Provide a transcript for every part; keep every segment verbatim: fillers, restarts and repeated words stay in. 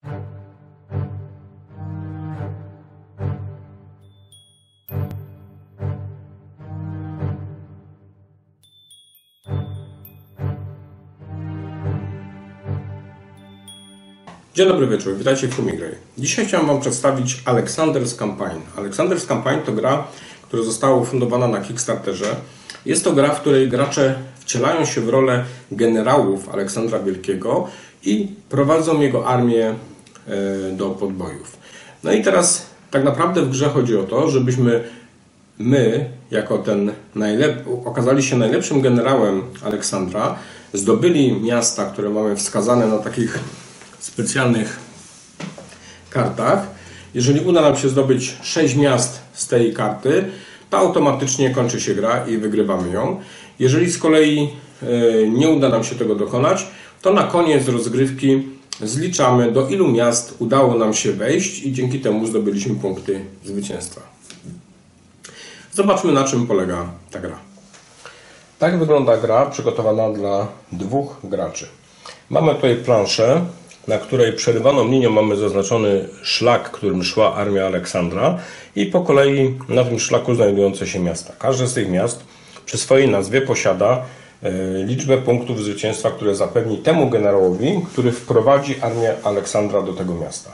Dzień dobry wieczór, witajcie w Fumigry. Dzisiaj chciałem Wam przedstawić Alexander's Campaign. Alexander's Campaign to gra, która została ufundowana na Kickstarterze. Jest to gra, w której gracze wcielają się w rolę generałów Aleksandra Wielkiego i prowadzą jego armię do podbojów. No i teraz tak naprawdę w grze chodzi o to, żebyśmy my, jako ten najlep- okazali się najlepszym generałem Aleksandra, zdobyli miasta, które mamy wskazane na takich specjalnych kartach. Jeżeli uda nam się zdobyć sześć miast z tej karty, to automatycznie kończy się gra i wygrywamy ją. Jeżeli z kolei nie uda nam się tego dokonać, to na koniec rozgrywki zliczamy, do ilu miast udało nam się wejść i dzięki temu zdobyliśmy punkty zwycięstwa. Zobaczmy, na czym polega ta gra. Tak wygląda gra przygotowana dla dwóch graczy. Mamy tutaj planszę, na której przerywaną linią mamy zaznaczony szlak, którym szła armia Aleksandra i po kolei na tym szlaku znajdujące się miasta. Każde z tych miast przy swojej nazwie posiada liczbę punktów zwycięstwa, które zapewni temu generałowi, który wprowadzi armię Aleksandra do tego miasta.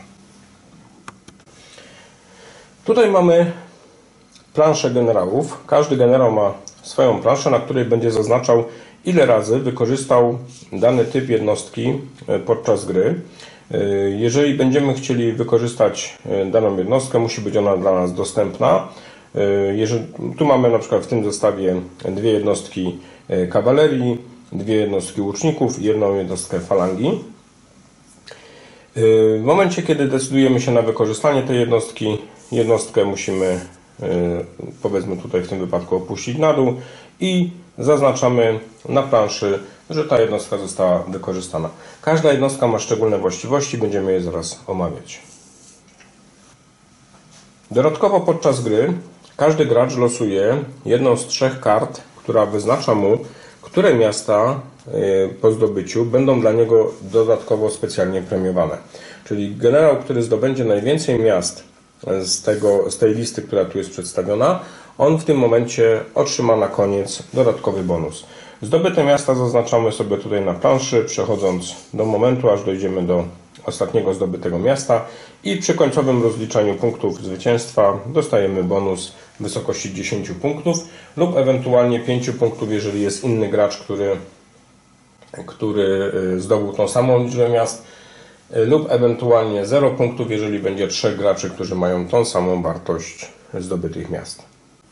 Tutaj mamy planszę generałów. Każdy generał ma swoją planszę, na której będzie zaznaczał, ile razy wykorzystał dany typ jednostki podczas gry. Jeżeli będziemy chcieli wykorzystać daną jednostkę, musi być ona dla nas dostępna. Jeżeli, tu mamy na przykład w tym zestawie dwie jednostki kawalerii, dwie jednostki łuczników i jedną jednostkę falangi. W momencie, kiedy decydujemy się na wykorzystanie tej jednostki, jednostkę musimy, powiedzmy tutaj w tym wypadku, opuścić na dół i zaznaczamy na planszy, że ta jednostka została wykorzystana. Każda jednostka ma szczególne właściwości, będziemy je zaraz omawiać. Dodatkowo podczas gry każdy gracz losuje jedną z trzech kart, która wyznacza mu, które miasta po zdobyciu będą dla niego dodatkowo specjalnie premiowane. Czyli generał, który zdobędzie najwięcej miast z, tego, z tej listy, która tu jest przedstawiona, on w tym momencie otrzyma na koniec dodatkowy bonus. Zdobyte miasta zaznaczamy sobie tutaj na planszy, przechodząc do momentu, aż dojdziemy do ostatniego zdobytego miasta i przy końcowym rozliczaniu punktów zwycięstwa dostajemy bonus w wysokości dziesięć punktów lub ewentualnie pięć punktów, jeżeli jest inny gracz, który, który zdobył tą samą liczbę miast, lub ewentualnie zero punktów, jeżeli będzie trzech graczy, którzy mają tą samą wartość zdobytych miast.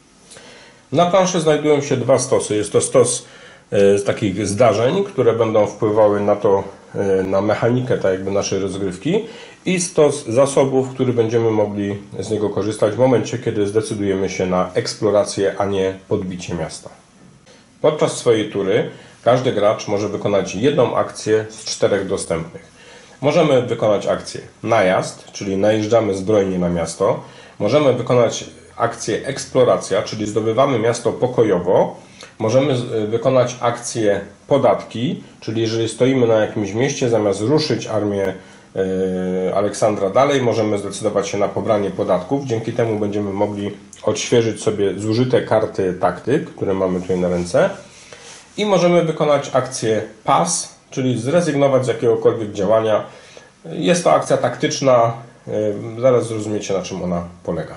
Na planszy znajdują się dwa stosy. Jest to stos z takich zdarzeń, które będą wpływały na to, na mechanikę tak jakby naszej rozgrywki, i stos zasobów, który będziemy mogli z niego korzystać w momencie, kiedy zdecydujemy się na eksplorację, a nie podbicie miasta. Podczas swojej tury każdy gracz może wykonać jedną akcję z czterech dostępnych. Możemy wykonać akcję najazd, czyli najeżdżamy zbrojnie na miasto. Możemy wykonać akcję eksploracja, czyli zdobywamy miasto pokojowo. Możemy wykonać akcję podatki, czyli jeżeli stoimy na jakimś mieście, zamiast ruszyć armię Aleksandra dalej, możemy zdecydować się na pobranie podatków. Dzięki temu będziemy mogli odświeżyć sobie zużyte karty taktyk, które mamy tutaj na ręce. I możemy wykonać akcję pas, czyli zrezygnować z jakiegokolwiek działania. Jest to akcja taktyczna, zaraz zrozumiecie, na czym ona polega.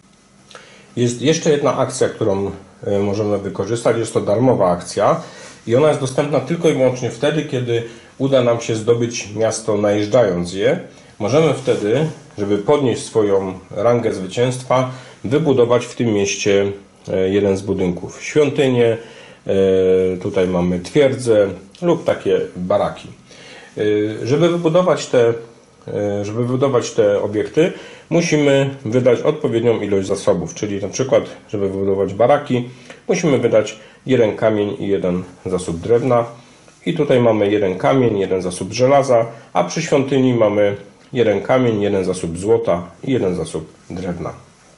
Jest jeszcze jedna akcja, którą możemy wykorzystać. Jest to darmowa akcja i ona jest dostępna tylko i wyłącznie wtedy, kiedy uda nam się zdobyć miasto najeżdżając je. Możemy wtedy, żeby podnieść swoją rangę zwycięstwa, wybudować w tym mieście jeden z budynków. Świątynię, tutaj mamy twierdzę lub takie baraki. Żeby wybudować te, żeby wybudować te obiekty, musimy wydać odpowiednią ilość zasobów, czyli na przykład, żeby wybudować baraki, musimy wydać jeden kamień i jeden zasób drewna. I tutaj mamy jeden kamień, jeden zasób żelaza, a przy świątyni mamy jeden kamień, jeden zasób złota i jeden zasób drewna.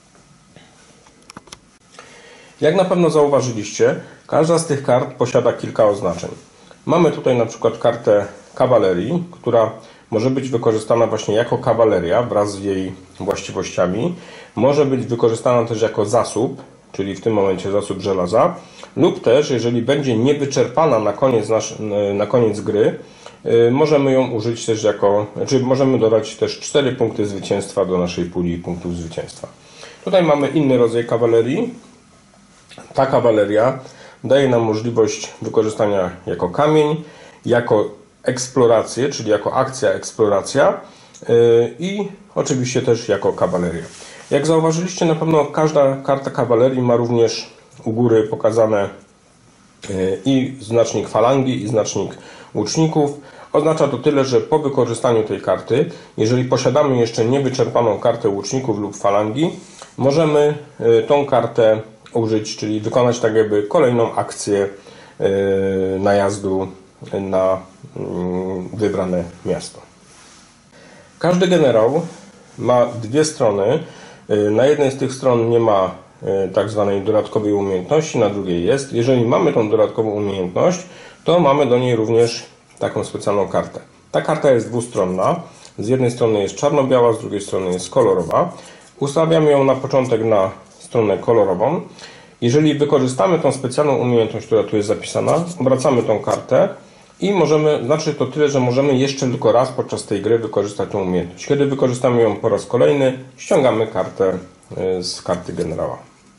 Jak na pewno zauważyliście, każda z tych kart posiada kilka oznaczeń. Mamy tutaj na przykład kartę kawalerii, która może być wykorzystana właśnie jako kawaleria wraz z jej właściwościami. Może być wykorzystana też jako zasób, czyli w tym momencie zasób żelaza, lub też, jeżeli będzie niewyczerpana na koniec, nasz, na koniec gry, możemy ją użyć też jako, czyli możemy dodać też cztery punkty zwycięstwa do naszej puli punktów zwycięstwa. Tutaj mamy inny rodzaj kawalerii. Ta kawaleria daje nam możliwość wykorzystania jako kamień, jako eksplorację, czyli jako akcja eksploracja i oczywiście też jako kawaleria. Jak zauważyliście, na pewno każda karta kawalerii ma również u góry pokazane i znacznik falangi, i znacznik łuczników. Oznacza to tyle, że po wykorzystaniu tej karty, jeżeli posiadamy jeszcze niewyczerpaną kartę łuczników lub falangi, możemy tą kartę użyć, czyli wykonać tak jakby kolejną akcję najazdu na wybrane miasto. Każdy generał ma dwie strony. Na jednej z tych stron nie ma tak zwanej dodatkowej umiejętności, na drugiej jest. Jeżeli mamy tą dodatkową umiejętność, to mamy do niej również taką specjalną kartę. Ta karta jest dwustronna. Z jednej strony jest czarno-biała, z drugiej strony jest kolorowa. Ustawiamy ją na początek na stronę kolorową. Jeżeli wykorzystamy tą specjalną umiejętność, która tu jest zapisana, obracamy tą kartę i możemy, znaczy to tyle, że możemy jeszcze tylko raz podczas tej gry wykorzystać tą umiejętność. Kiedy wykorzystamy ją po raz kolejny, ściągamy kartę z karty generała.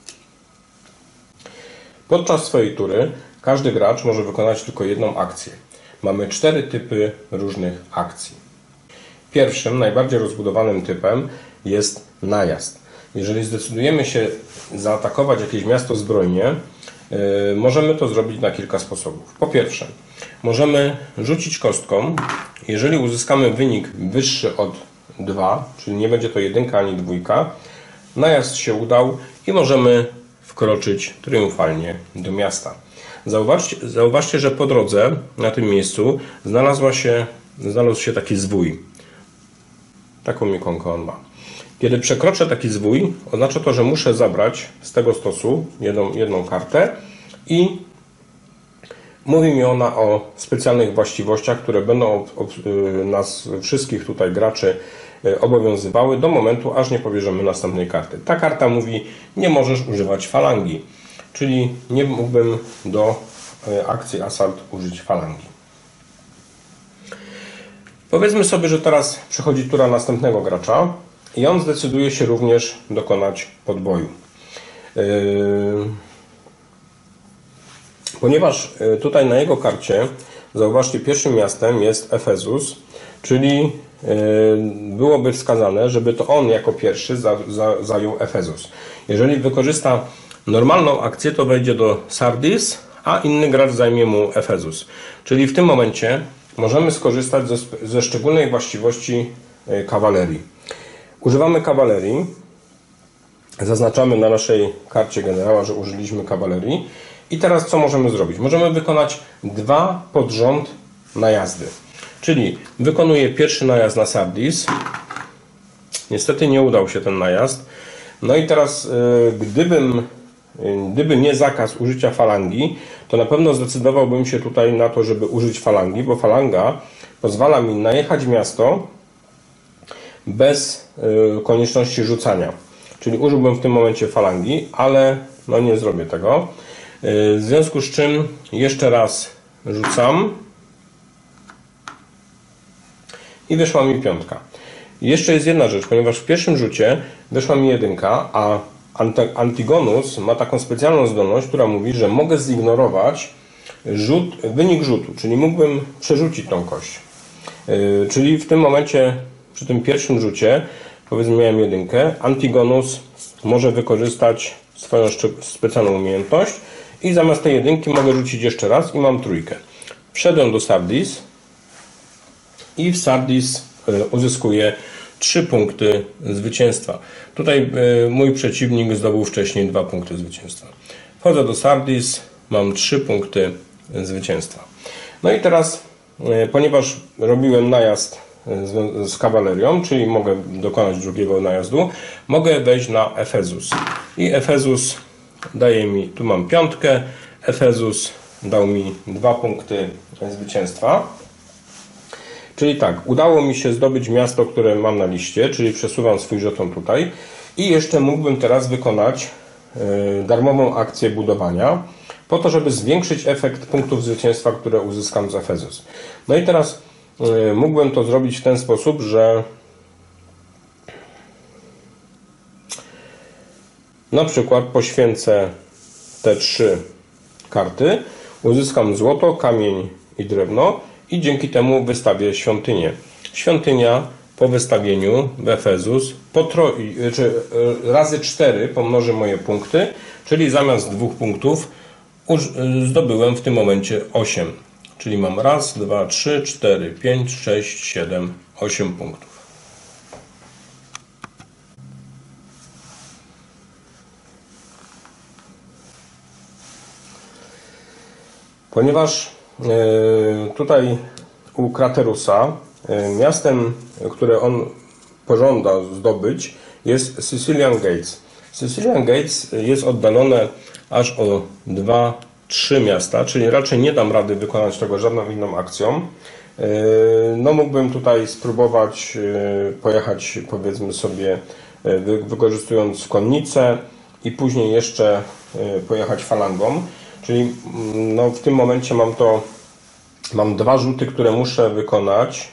Podczas swojej tury każdy gracz może wykonać tylko jedną akcję. Mamy cztery typy różnych akcji. Pierwszym, najbardziej rozbudowanym typem jest najazd. Jeżeli zdecydujemy się zaatakować jakieś miasto zbrojnie, yy, możemy to zrobić na kilka sposobów. Po pierwsze, możemy rzucić kostką. Jeżeli uzyskamy wynik wyższy od dwa, czyli nie będzie to jedynka ani dwójka, najazd się udał i możemy wkroczyć triumfalnie do miasta. Zauważcie, zauważcie, że po drodze na tym miejscu znalazła się, znalazł się taki zwój. Taką ikonkę on ma. Kiedy przekroczę taki zwój, oznacza to, że muszę zabrać z tego stosu jedną, jedną kartę i mówi mi ona o specjalnych właściwościach, które będą nas wszystkich tutaj graczy obowiązywały do momentu, aż nie pobierzemy następnej karty. Ta karta mówi: nie możesz używać falangi, czyli nie mógłbym do akcji asalt użyć falangi. Powiedzmy sobie, że teraz przychodzi tura następnego gracza i on zdecyduje się również dokonać podboju. Ponieważ tutaj na jego karcie, zauważcie, pierwszym miastem jest Efezus, czyli byłoby wskazane, żeby to on jako pierwszy za, za, zajął Efezus. Jeżeli wykorzysta normalną akcję, to wejdzie do Sardis, a inny gracz zajmie mu Efezus. Czyli w tym momencie możemy skorzystać ze, ze szczególnej właściwości kawalerii. Używamy kawalerii, zaznaczamy na naszej karcie generała, że użyliśmy kawalerii. I teraz co możemy zrobić? Możemy wykonać dwa pod rząd najazdy. Czyli wykonuję pierwszy najazd na Sardis. Niestety nie udał się ten najazd. No i teraz gdybym, gdyby nie zakaz użycia falangi, to na pewno zdecydowałbym się tutaj na to, żeby użyć falangi, bo falanga pozwala mi najechać miasto bez konieczności rzucania. Czyli użyłbym w tym momencie falangi, ale no nie zrobię tego. W związku z czym jeszcze raz rzucam i wyszła mi piątka. Jeszcze jest jedna rzecz, ponieważ w pierwszym rzucie wyszła mi jedynka, a Antigonus ma taką specjalną zdolność, która mówi, że mogę zignorować rzut, wynik rzutu, czyli mógłbym przerzucić tą kość. Yy, czyli w tym momencie, przy tym pierwszym rzucie, powiedzmy miałem jedynkę, Antigonus może wykorzystać swoją specjalną umiejętność i zamiast tej jedynki mogę rzucić jeszcze raz i mam trójkę. Wszedłem do Sardis i w Sardis uzyskuję trzy punkty zwycięstwa. Tutaj mój przeciwnik zdobył wcześniej dwa punkty zwycięstwa. Wchodzę do Sardis, mam trzy punkty zwycięstwa. No i teraz, ponieważ robiłem najazd z, z kawalerią, czyli mogę dokonać drugiego najazdu, mogę wejść na Efezus. I Efezus daje mi, tu mam piątkę, Efezus dał mi dwa punkty zwycięstwa. Czyli tak, udało mi się zdobyć miasto, które mam na liście, czyli przesuwam swój żeton tutaj i jeszcze mógłbym teraz wykonać darmową akcję budowania po to, żeby zwiększyć efekt punktów zwycięstwa, które uzyskam z Efezus. No i teraz mógłbym to zrobić w ten sposób, że na przykład poświęcę te trzy karty, uzyskam złoto, kamień i drewno i dzięki temu wystawię świątynię. Świątynia po wystawieniu w Efezus potroi, czy razy cztery pomnoży moje punkty, czyli zamiast dwóch punktów zdobyłem w tym momencie osiem. Czyli mam raz, dwa, trzy, cztery, pięć, sześć, siedem, osiem punktów. Ponieważ tutaj u Kraterusa miastem, które on pożąda zdobyć, jest Sicilian Gates. Sicilian Gates jest oddalone aż o dwa trzy miasta, czyli raczej nie dam rady wykonać tego żadną inną akcją. No mógłbym tutaj spróbować pojechać, powiedzmy sobie, wykorzystując konnicę i później jeszcze pojechać falangą. Czyli no, w tym momencie mam to, mam dwa rzuty, które muszę wykonać.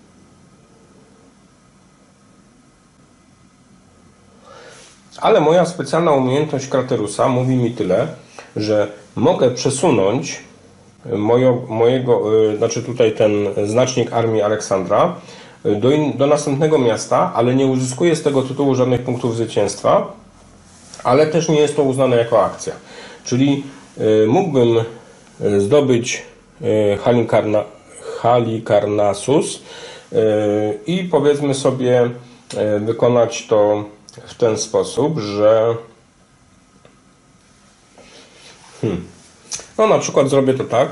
Ale moja specjalna umiejętność Kraterusa mówi mi tyle, że mogę przesunąć mojo, mojego, znaczy tutaj ten znacznik armii Aleksandra do, in, do następnego miasta, ale nie uzyskuję z tego tytułu żadnych punktów zwycięstwa, ale też nie jest to uznane jako akcja. Czyli mógłbym zdobyć Halikarna, Halikarnassus i powiedzmy sobie wykonać to w ten sposób, że hmm, no na przykład zrobię to tak,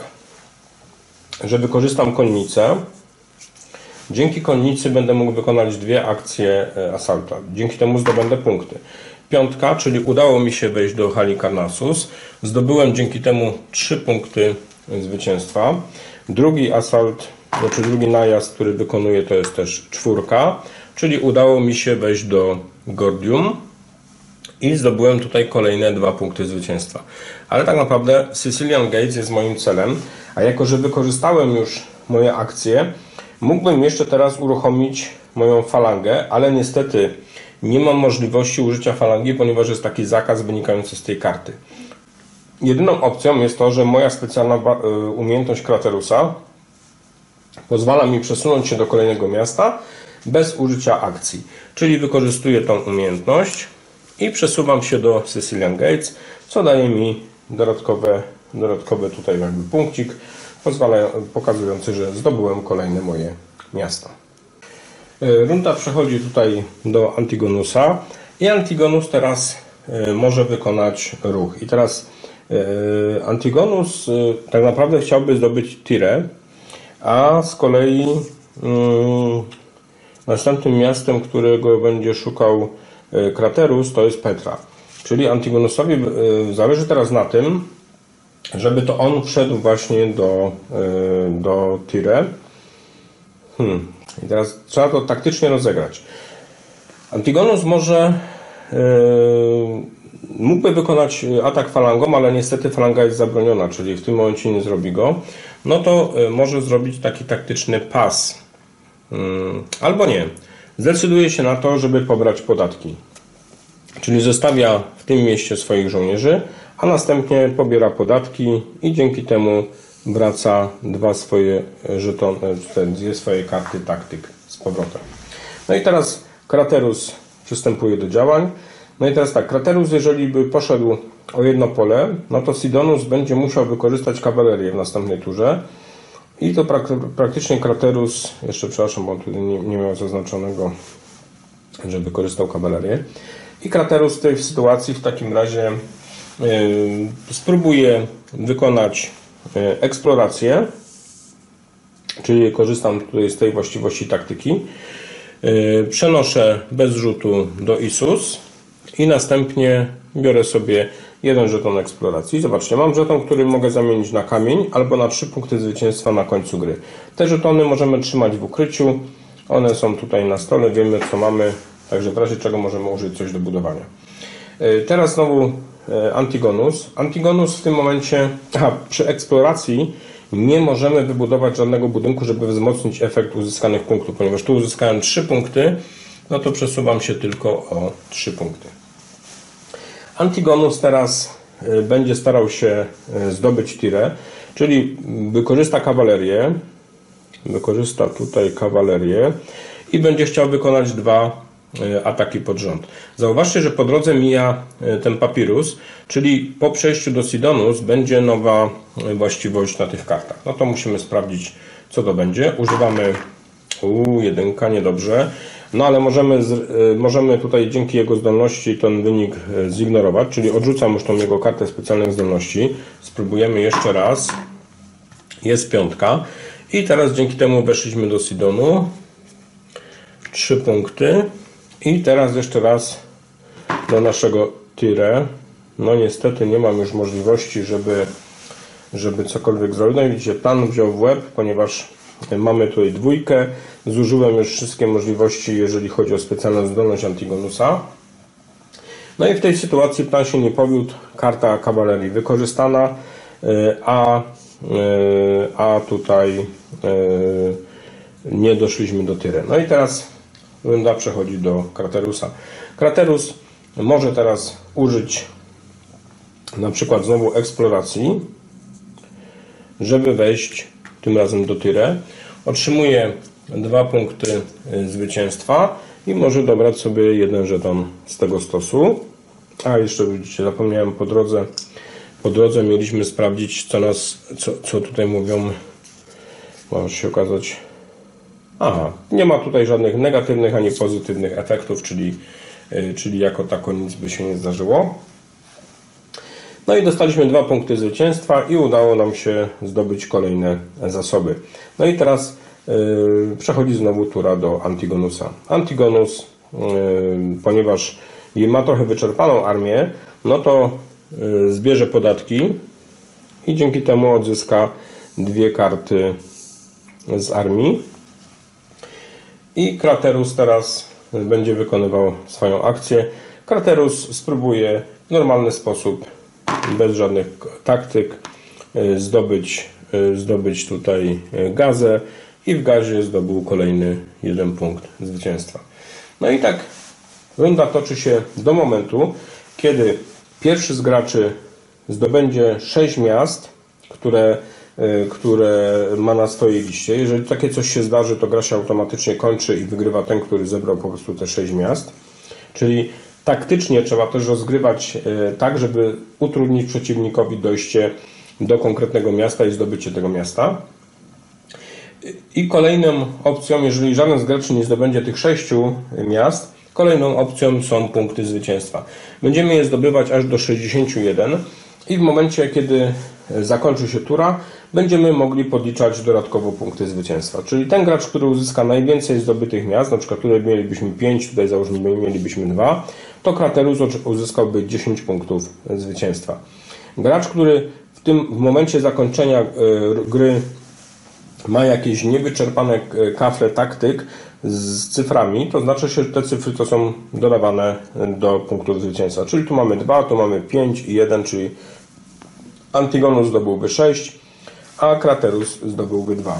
że wykorzystam konnicę. Dzięki konnicy będę mógł wykonać dwie akcje asalta. Dzięki temu zdobędę punkty. Piątka, czyli udało mi się wejść do Halikarnassus. Zdobyłem dzięki temu trzy punkty zwycięstwa. Drugi asalt, znaczy drugi najazd, który wykonuję, to jest też czwórka, czyli udało mi się wejść do Gordium i zdobyłem tutaj kolejne dwa punkty zwycięstwa. Ale tak naprawdę Sicilian Gates jest moim celem, a jako że wykorzystałem już moje akcje, mógłbym jeszcze teraz uruchomić moją falangę, ale niestety nie mam możliwości użycia falangi, ponieważ jest taki zakaz wynikający z tej karty. Jedyną opcją jest to, że moja specjalna umiejętność Kraterusa pozwala mi przesunąć się do kolejnego miasta bez użycia akcji. Czyli wykorzystuję tą umiejętność i przesuwam się do Sicilian Gates, co daje mi dodatkowe, dodatkowy tutaj jakby punkcik, pozwala, pokazujący, że zdobyłem kolejne moje miasta. Runda przechodzi tutaj do Antigonusa i Antigonus teraz może wykonać ruch. I teraz Antigonus tak naprawdę chciałby zdobyć Tirę, a z kolei hmm, następnym miastem, którego będzie szukał Kraterus, to jest Petra. Czyli Antigonusowi zależy teraz na tym, żeby to on wszedł właśnie do, do Tirę. Hmm. I teraz trzeba to taktycznie rozegrać. Antigonus może yy, mógłby wykonać atak falangą, ale niestety falanga jest zabroniona, czyli w tym momencie nie zrobi go. No to yy, może zrobić taki taktyczny pas. Yy, albo nie. Zdecyduje się na to, żeby pobrać podatki. Czyli zostawia w tym mieście swoich żołnierzy, a następnie pobiera podatki i dzięki temu wraca dwa swoje żetony, dwie swoje karty taktyk z powrotem. No i teraz Kraterus przystępuje do działań. No i teraz tak, Kraterus, jeżeli by poszedł o jedno pole, no to Sidonus będzie musiał wykorzystać kawalerię w następnej turze. I to prak praktycznie Kraterus, jeszcze przepraszam, bo on tutaj nie, nie miał zaznaczonego, że wykorzystał kawalerię. I Kraterus w tej sytuacji w takim razie yy, spróbuje wykonać eksplorację, czyli korzystam tutaj z tej właściwości taktyki. Przenoszę bez rzutu do Issus i następnie biorę sobie jeden żeton eksploracji. Zobaczcie, mam żeton, który mogę zamienić na kamień albo na trzy punkty zwycięstwa na końcu gry. Te żetony możemy trzymać w ukryciu. One są tutaj na stole, wiemy co mamy, także w razie czego możemy użyć coś do budowania. Teraz znowu Antigonus. Antigonus w tym momencie, aha, przy eksploracji nie możemy wybudować żadnego budynku, żeby wzmocnić efekt uzyskanych punktów, ponieważ tu uzyskałem trzy punkty, no to przesuwam się tylko o trzy punkty. Antigonus teraz będzie starał się zdobyć tirę, czyli wykorzysta kawalerię, wykorzysta tutaj kawalerię i będzie chciał wykonać dwa ataki pod rząd. Zauważcie, że po drodze mija ten papirus, czyli po przejściu do Sidonus będzie nowa właściwość na tych kartach. No to musimy sprawdzić, co to będzie. Używamy u jedynka, niedobrze. No ale możemy, możemy tutaj dzięki jego zdolności ten wynik zignorować, czyli odrzucam już tą jego kartę specjalnych zdolności. Spróbujemy jeszcze raz. Jest piątka. I teraz dzięki temu weszliśmy do Sidonu. Trzy punkty. I teraz jeszcze raz do naszego tire. No niestety nie mam już możliwości, żeby, żeby cokolwiek zrobić. No i widzicie, plan wziął w łeb, ponieważ mamy tutaj dwójkę. Zużyłem już wszystkie możliwości, jeżeli chodzi o specjalną zdolność Antigonusa. No i w tej sytuacji plan się nie powiódł. Karta kawalerii wykorzystana, a, a tutaj nie doszliśmy do tire. No i teraz runda przechodzi do Kraterusa. Kraterus może teraz użyć na przykład znowu eksploracji, żeby wejść tym razem do tire. Otrzymuje dwa punkty zwycięstwa i może dobrać sobie jeden żeton z tego stosu. A jeszcze widzicie, zapomniałem po drodze. Po drodze mieliśmy sprawdzić, co nas, co, co tutaj mówią. Może się okazać. Aha, nie ma tutaj żadnych negatywnych ani pozytywnych efektów, czyli, czyli jako tako nic by się nie zdarzyło. No i dostaliśmy dwa punkty zwycięstwa i udało nam się zdobyć kolejne zasoby. No i teraz yy, przechodzi znowu tura do Antigonusa. Antigonus, yy, ponieważ ma trochę wyczerpaną armię, no to yy, zbierze podatki i dzięki temu odzyska dwie karty z armii. I Kraterus teraz będzie wykonywał swoją akcję. Kraterus spróbuje w normalny sposób, bez żadnych taktyk, zdobyć, zdobyć tutaj gazę i w gazie zdobył kolejny jeden punkt zwycięstwa. No i tak runda toczy się do momentu, kiedy pierwszy z graczy zdobędzie sześć miast, które które ma na swojej liście. Jeżeli takie coś się zdarzy, to gra się automatycznie kończy i wygrywa ten, który zebrał po prostu te sześć miast. Czyli taktycznie trzeba też rozgrywać tak, żeby utrudnić przeciwnikowi dojście do konkretnego miasta i zdobycie tego miasta. I kolejną opcją, jeżeli żaden z graczy nie zdobędzie tych sześciu miast, kolejną opcją są punkty zwycięstwa. Będziemy je zdobywać aż do sześćdziesięciu jeden i w momencie, kiedy zakończy się tura, będziemy mogli podliczać dodatkowo punkty zwycięstwa. Czyli ten gracz, który uzyska najwięcej zdobytych miast, na przykład tutaj mielibyśmy pięć, tutaj załóżmy mielibyśmy dwa, to Kraterus uzyskałby dziesięć punktów zwycięstwa. Gracz, który w tym w momencie zakończenia gry ma jakieś niewyczerpane kafle taktyk z cyframi, to znaczy się, że te cyfry to są dodawane do punktów zwycięstwa. Czyli tu mamy dwa, tu mamy pięć i jeden, czyli Antigonus zdobyłby sześć, a Kraterus zdobyłby dwa.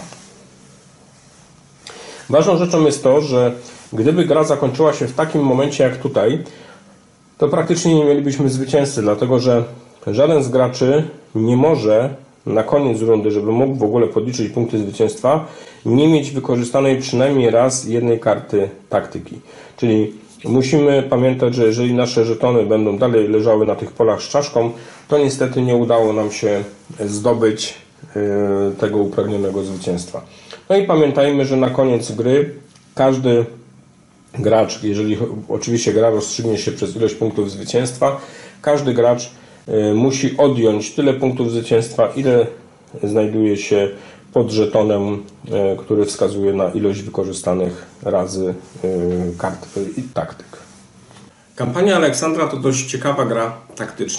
Ważną rzeczą jest to, że gdyby gra zakończyła się w takim momencie jak tutaj, to praktycznie nie mielibyśmy zwycięzcy, dlatego że żaden z graczy nie może na koniec rundy, żeby mógł w ogóle podliczyć punkty zwycięstwa, nie mieć wykorzystanej przynajmniej raz jednej karty taktyki. Czyli musimy pamiętać, że jeżeli nasze żetony będą dalej leżały na tych polach z czaszką, to niestety nie udało nam się zdobyć tego upragnionego zwycięstwa. No i pamiętajmy, że na koniec gry każdy gracz, jeżeli oczywiście gra rozstrzygnie się przez ilość punktów zwycięstwa, każdy gracz musi odjąć tyle punktów zwycięstwa, ile znajduje się pod żetonem, który wskazuje na ilość wykorzystanych razy kart i taktyk. Kampania Aleksandra to dość ciekawa gra taktyczna.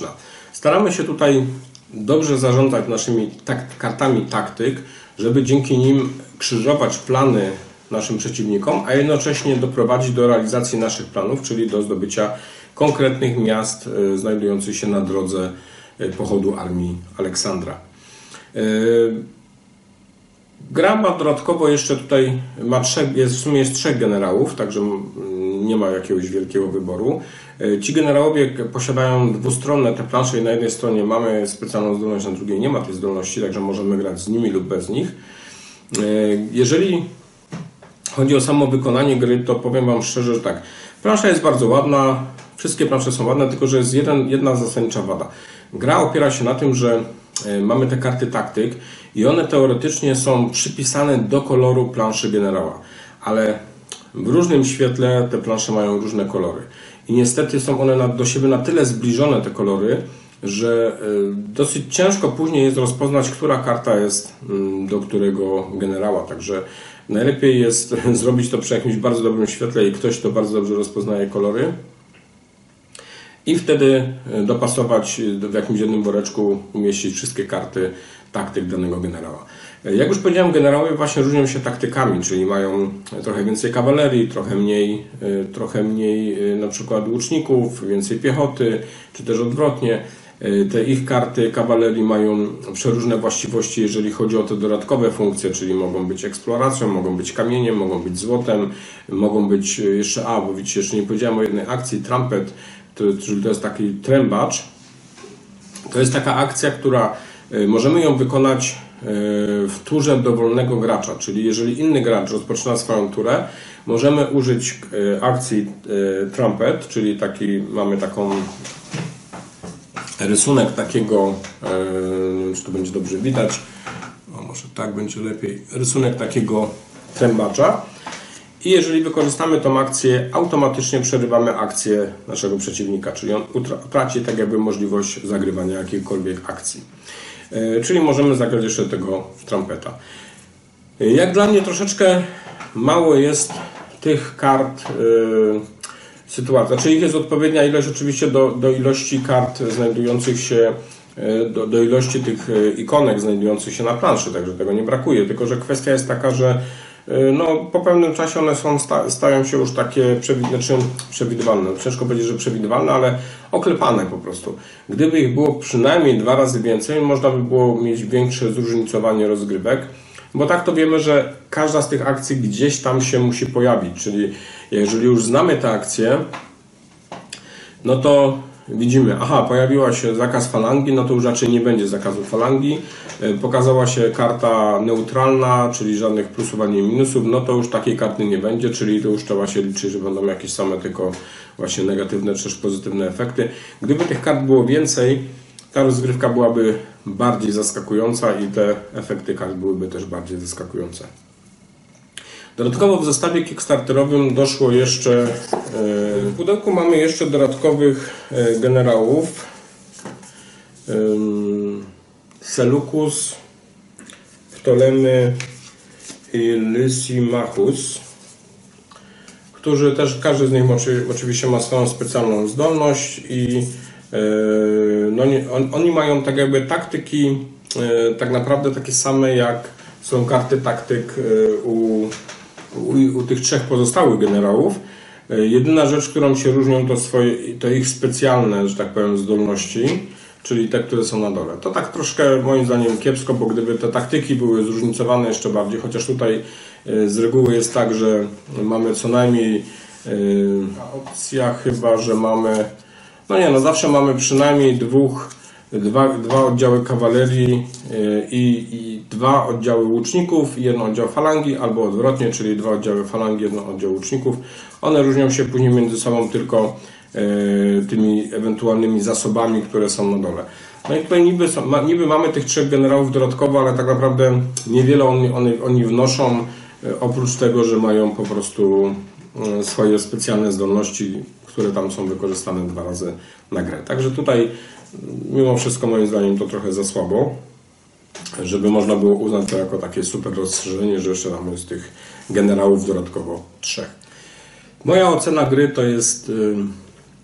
Staramy się tutaj dobrze zarządzać naszymi tak, kartami taktyk, żeby dzięki nim krzyżować plany naszym przeciwnikom, a jednocześnie doprowadzić do realizacji naszych planów, czyli do zdobycia konkretnych miast y, znajdujących się na drodze y, pochodu armii Aleksandra. Y, gra ma dodatkowo jeszcze tutaj, ma trzech, jest, w sumie jest trzech generałów, także nie ma jakiegoś wielkiego wyboru. Y, ci generałowie posiadają dwustronne te plansze i na jednej stronie mamy specjalną zdolność, na drugiej nie ma tej zdolności, także możemy grać z nimi lub bez nich. Y, jeżeli chodzi o samo wykonanie gry, to powiem Wam szczerze, że tak, plansza jest bardzo ładna, wszystkie plansze są ładne, tylko że jest jeden, jedna zasadnicza wada. Gra opiera się na tym, że mamy te karty taktyk i one teoretycznie są przypisane do koloru planszy generała, ale w różnym świetle te plansze mają różne kolory i niestety są one do siebie na tyle zbliżone, te kolory, że dosyć ciężko później jest rozpoznać, która karta jest do którego generała, także najlepiej jest zrobić to przy jakimś bardzo dobrym świetle i ktoś, kto bardzo dobrze rozpoznaje kolory i wtedy dopasować w jakimś jednym woreczku, umieścić wszystkie karty taktyk danego generała. Jak już powiedziałem, generałowie właśnie różnią się taktykami, czyli mają trochę więcej kawalerii, trochę mniej, trochę mniej na przykład łuczników, więcej piechoty, czy też odwrotnie. Te ich karty kawalerii mają przeróżne właściwości, jeżeli chodzi o te dodatkowe funkcje, czyli mogą być eksploracją, mogą być kamieniem, mogą być złotem, mogą być jeszcze, a bo widzicie, jeszcze nie powiedziałem o jednej akcji, trumpet, czyli to jest taki trębacz. To jest taka akcja, która możemy ją wykonać w turze dowolnego gracza, czyli jeżeli inny gracz rozpoczyna swoją turę, możemy użyć akcji trumpet, czyli taki, mamy taką rysunek takiego, nie wiem, czy to będzie dobrze widać, o, może tak będzie lepiej, rysunek takiego trębacza i jeżeli wykorzystamy tą akcję, automatycznie przerywamy akcję naszego przeciwnika, czyli on traci tak jakby możliwość zagrywania jakiejkolwiek akcji. Czyli możemy zagrać jeszcze tego trumpeta. Jak dla mnie troszeczkę mało jest tych kart sytuacja, czyli ich jest odpowiednia ilość oczywiście do, do ilości kart znajdujących się, do, do ilości tych ikonek znajdujących się na planszy, także tego nie brakuje, tylko że kwestia jest taka, że no, po pewnym czasie one są, stają się już takie znaczy przewidywalne, ciężko powiedzieć, że przewidywalne, ale oklepane po prostu. Gdyby ich było przynajmniej dwa razy więcej, można by było mieć większe zróżnicowanie rozgrywek, bo tak to wiemy, że każda z tych akcji gdzieś tam się musi pojawić, czyli jeżeli już znamy tę akcję, no to widzimy, aha, pojawiła się zakaz falangi, no to już raczej nie będzie zakazu falangi. Pokazała się karta neutralna, czyli żadnych plusów ani minusów, no to już takiej karty nie będzie, czyli to już trzeba się liczyć, że będą jakieś same tylko właśnie negatywne czy też pozytywne efekty. Gdyby tych kart było więcej, ta rozgrywka byłaby bardziej zaskakująca i te efekty kart byłyby też bardziej zaskakujące. Dodatkowo w zestawie kickstarterowym doszło jeszcze, w pudełku mamy jeszcze dodatkowych generałów Seleucus, Ptolemy i Lysimachus, którzy też, każdy z nich oczywiście ma swoją specjalną zdolność i no, on, oni mają tak jakby taktyki tak naprawdę takie same jak są karty taktyk u U, u tych trzech pozostałych generałów. Jedyna rzecz, którą się różnią, to, swoje, to ich specjalne, że tak powiem, zdolności, czyli te, które są na dole. To tak troszkę moim zdaniem kiepsko, bo gdyby te taktyki były zróżnicowane jeszcze bardziej, chociaż tutaj z reguły jest tak, że mamy co najmniej opcja chyba, że mamy, no nie, no zawsze mamy przynajmniej dwóch Dwa, dwa oddziały kawalerii i, i dwa oddziały łuczników i jeden oddział falangi, albo odwrotnie, czyli dwa oddziały falangi, jeden oddział łuczników. One różnią się później między sobą tylko e, tymi ewentualnymi zasobami, które są na dole. No i tutaj niby, są, niby mamy tych trzech generałów dodatkowo, ale tak naprawdę niewiele oni, oni, oni wnoszą, e, oprócz tego, że mają po prostu e, swoje specjalne zdolności, które tam są wykorzystane dwa razy na grę. Także tutaj mimo wszystko moim zdaniem to trochę za słabo, żeby można było uznać to jako takie super rozszerzenie, że jeszcze tam jest tych generałów dodatkowo trzech. Moja ocena gry to jest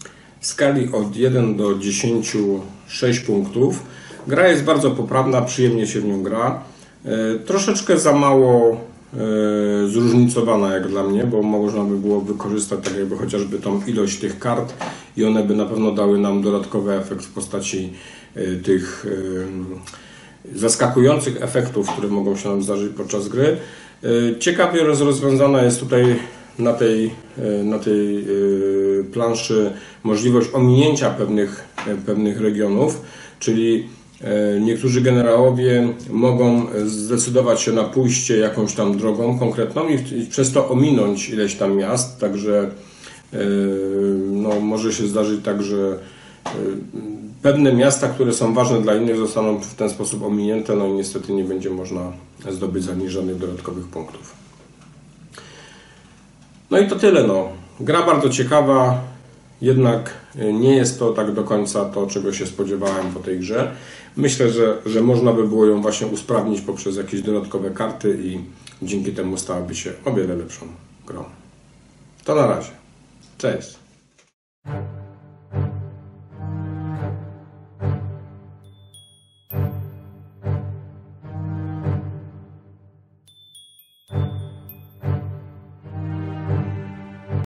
w skali od jeden do dziesięciu sześć punktów. Gra jest bardzo poprawna, przyjemnie się w nią gra. Troszeczkę za mało zróżnicowana jak dla mnie, bo można by było wykorzystać tak jakby chociażby tą ilość tych kart i one by na pewno dały nam dodatkowy efekt w postaci tych zaskakujących efektów, które mogą się nam zdarzyć podczas gry. Ciekawie rozwiązana jest tutaj na tej, na tej planszy możliwość ominięcia pewnych, pewnych regionów, czyli niektórzy generałowie mogą zdecydować się na pójście jakąś tam drogą konkretną i przez to ominąć ileś tam miast, także no, może się zdarzyć tak, że pewne miasta, które są ważne dla innych, zostaną w ten sposób ominięte, no i niestety nie będzie można zdobyć za nich żadnych dodatkowych punktów. No i to tyle. No. Gra bardzo ciekawa, jednak nie jest to tak do końca to, czego się spodziewałem po tej grze. Myślę, że, że można by było ją właśnie usprawnić poprzez jakieś dodatkowe karty i dzięki temu stałaby się o wiele lepszą grą. To na razie. Cześć!